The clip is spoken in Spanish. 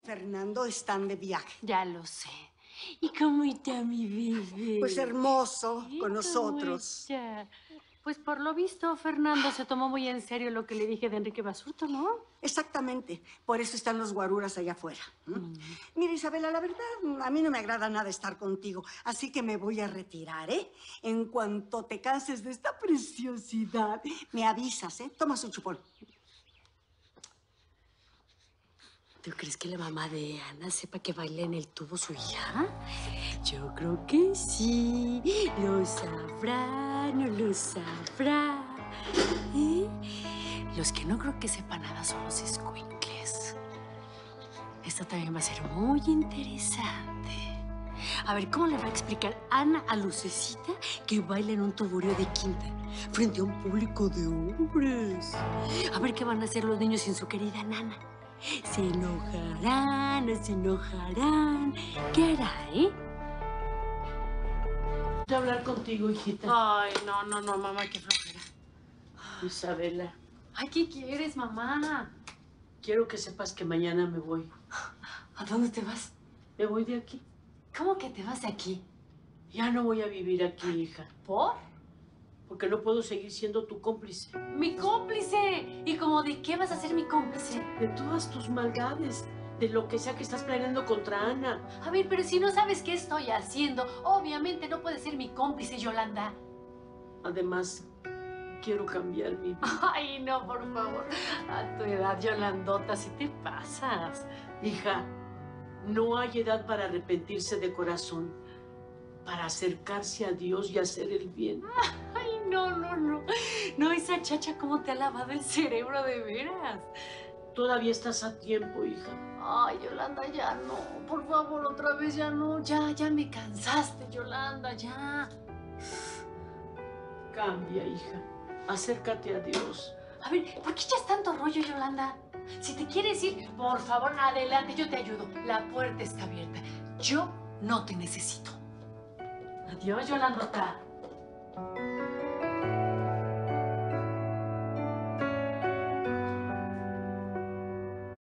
Fernando están de viaje. Ya lo sé. ¿Y cómo está mi bebé? Pues hermoso, ¿Y con cómo nosotros. está? Pues por lo visto, Fernando se tomó muy en serio lo que le dije de Enrique Basurto, ¿no? Exactamente. Por eso están los guaruras allá afuera. Mira, Isabela, la verdad, a mí no me agrada nada estar contigo, así que me voy a retirar, ¿eh? En cuanto te canses de esta preciosidad, me avisas, ¿eh? Toma su chupón. ¿Tú crees que la mamá de Ana sepa que baila en el tubo su hija? Yo creo que sí. Lo sabrá, no lo sabrá. ¿Eh? Los que no creo que sepan nada son los escuincles. Esto también va a ser muy interesante. A ver, ¿cómo le va a explicar Ana a Lucecita que baila en un tuburio de quinta frente a un público de hombres? A ver qué van a hacer los niños sin su querida Nana. ¿Se enojarán? ¿No se enojarán? ¿Qué hará, Quiero hablar contigo, hijita. Ay, no, mamá, qué flojera. Isabela, Ay, ¿qué quieres, mamá? quiero que sepas que mañana me voy. ¿A dónde te vas? Me voy de aquí. ¿Cómo que te vas de aquí? Ya no voy a vivir aquí, hija. ¿Por? Porque no puedo seguir siendo tu cómplice. ¡Mi cómplice! ¿Y cómo de qué vas a ser mi cómplice? De todas tus maldades, de lo que sea que estás planeando contra Ana. A ver, pero si no sabes qué estoy haciendo, obviamente no puedes ser mi cómplice, Yolanda. Además, quiero cambiar mi vida. Ay, no, por favor. A tu edad, Yolandota, si te pasas. Hija, no hay edad para arrepentirse de corazón, para acercarse a Dios y hacer el bien. Ay, no. No, esa chacha, ¿cómo te ha lavado el cerebro de veras? Todavía estás a tiempo, hija. Ay, Yolanda, ya no. Por favor, otra vez ya no. Ya me cansaste, Yolanda, ya. Cambia, hija. Acércate a Dios. A ver, ¿por qué echas tanto rollo, Yolanda? Si te quieres ir, por favor, adelante, yo te ayudo. La puerta está abierta. Yo no te necesito. Adiós, Yolandota.